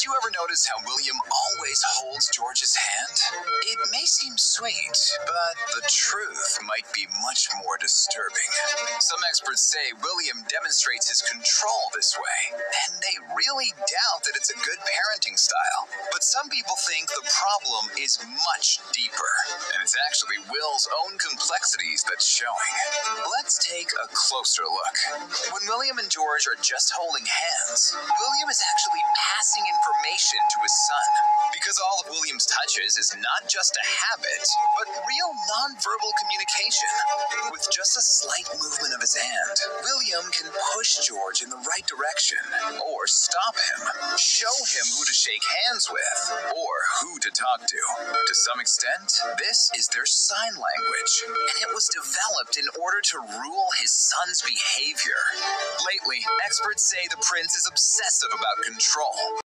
you ever notice how William always holds George's hand? It may seem sweet, but the truth might be much more disturbing. Some experts say William demonstrates his control this way, and they really doubt that it's a good parenting style. But some people think the problem is much deeper, and it's actually Will's own complexities that's showing. Let's take a closer look. When William and George are just holding hands, William is actually passing information to his son, because all of William's touches is not just a habit, but real nonverbal communication. With just a slight movement of his hand, William can push George in the right direction, or stop him, show him who to shake hands with, or who to talk to. To some extent, this is their sign language, and it was developed in order to rule his son's behavior. Lately, experts say the prince is obsessive about control.